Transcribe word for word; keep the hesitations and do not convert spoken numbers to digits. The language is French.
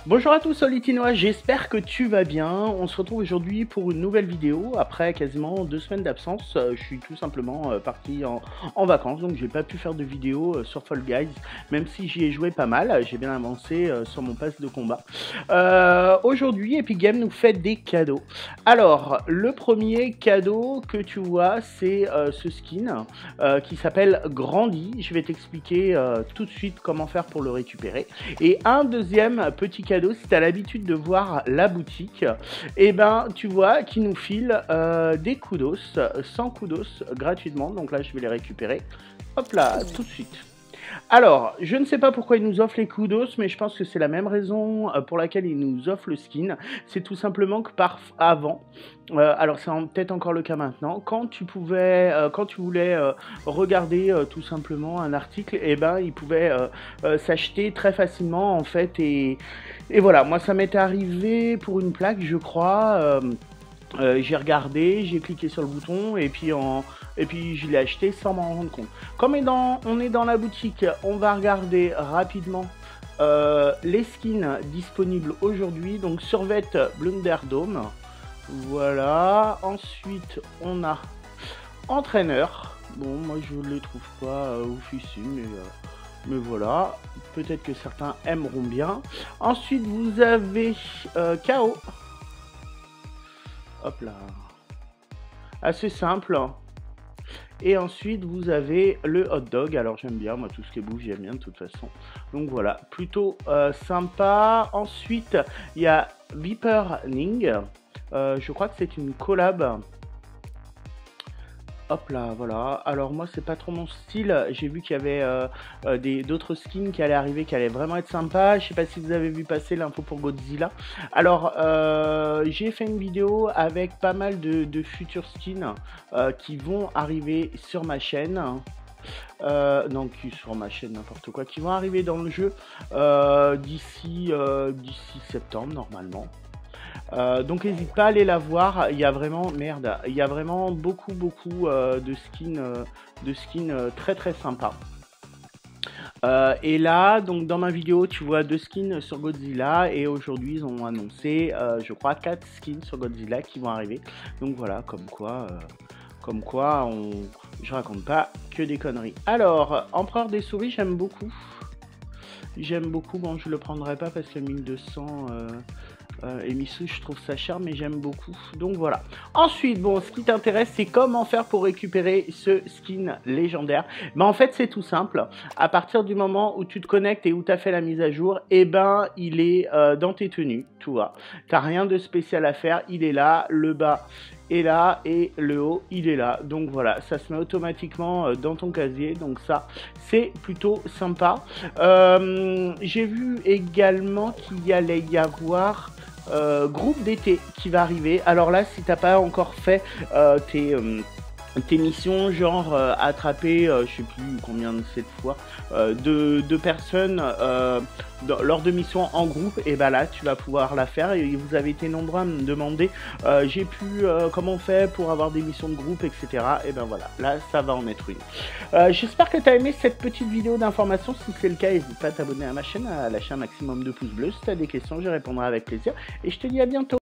Bonjour à tous, Solitinois, j'espère que tu vas bien. On se retrouve aujourd'hui pour une nouvelle vidéo après quasiment deux semaines d'absence. Euh, Je suis tout simplement euh, parti en, en vacances, donc j'ai pas pu faire de vidéo euh, sur Fall Guys, même si j'y ai joué pas mal. J'ai bien avancé euh, sur mon pass de combat. Euh, aujourd'hui, Epic Games nous fait des cadeaux. Alors, le premier cadeau que tu vois, c'est euh, ce skin euh, qui s'appelle Grandi. Je vais t'expliquer euh, tout de suite comment faire pour le récupérer. Et un deuxième petit cadeau, si tu as l'habitude de voir la boutique, et eh ben tu vois qui nous file euh, des kudos, cent kudos gratuitement. Donc là je vais les récupérer, hop là, tout de suite. Alors, je ne sais pas pourquoi il nous offre les kudos, mais je pense que c'est la même raison pour laquelle il nous offre le skin. C'est tout simplement que par avant, euh, alors c'est peut-être encore le cas maintenant, quand tu pouvais, euh, quand tu voulais euh, regarder euh, tout simplement un article, et eh ben il pouvait euh, euh, s'acheter très facilement en fait. Et, et voilà, moi ça m'était arrivé pour une plaque, je crois. Euh, Euh, j'ai regardé, j'ai cliqué sur le bouton et puis, en, et puis je l'ai acheté sans m'en rendre compte. Comme on est dans, on est dans la boutique, on va regarder rapidement euh, les skins disponibles aujourd'hui. Donc Survêt Blunderdome, voilà. Ensuite on a Entraîneur. Bon, moi je ne les trouve pas euh, oufissime, mais, euh, mais voilà. Peut-être que certains aimeront bien. Ensuite vous avez euh, K O. Hop là. Assez simple. Et ensuite, vous avez le hot dog. Alors, j'aime bien, moi, tout ce qui est bouffe, j'aime bien de toute façon. Donc, voilà, plutôt euh, sympa. Ensuite, il y a Viper Ning. Euh, je crois que c'est une collab. Hop là, voilà. Alors moi, c'est pas trop mon style. J'ai vu qu'il y avait euh, euh, des d'autres skins qui allaient arriver, qui allaient vraiment être sympas. Je sais pas si vous avez vu passer l'info pour Godzilla. Alors, euh, j'ai fait une vidéo avec pas mal de, de futurs skins euh, qui vont arriver sur ma chaîne. Euh, non, qui sur ma chaîne, n'importe quoi, qui vont arriver dans le jeu euh, d'ici euh, d'ici septembre normalement. Euh, donc n'hésite pas à aller la voir, il y a vraiment, merde, il y a vraiment beaucoup beaucoup euh, de skins, euh, de skins euh, très très sympas. Euh, et là, donc dans ma vidéo, tu vois deux skins sur Godzilla et aujourd'hui ils ont annoncé, euh, je crois, quatre skins sur Godzilla qui vont arriver. Donc voilà, comme quoi, euh, comme quoi, on, je raconte pas que des conneries. Alors, Empereur des souris, j'aime beaucoup. J'aime beaucoup, bon je le prendrai pas parce que mille deux cents... Euh, Euh, et Missou, je trouve ça cher, mais j'aime beaucoup. Donc voilà. Ensuite, bon, ce qui t'intéresse, c'est comment faire pour récupérer ce skin légendaire. Ben, en fait, c'est tout simple. À partir du moment où tu te connectes et où tu as fait la mise à jour, eh ben, il est euh, dans tes tenues, tu vois. Tu n'as rien de spécial à faire. Il est là, le bas est là et le haut il est là, donc voilà, ça se met automatiquement dans ton casier, donc ça c'est plutôt sympa. Euh, j'ai vu également qu'il y allait y avoir euh, groupe d'été qui va arriver. Alors là, si t'as pas encore fait euh, tes euh, tes missions, genre euh, attraper, euh, je sais plus combien de cette fois, euh, de, de personnes euh, dans, lors de missions en groupe, et bah là tu vas pouvoir la faire. Et vous avez été nombreux à me demander, euh, j'ai pu, euh, comment on fait pour avoir des missions de groupe, et cetera. Et ben voilà, là ça va en être une. Euh, J'espère que tu as aimé cette petite vidéo d'information. Si c'est le cas, n'hésite pas à t'abonner à ma chaîne, à lâcher un maximum de pouces bleus. Si tu as des questions, je répondrai avec plaisir. Et je te dis à bientôt.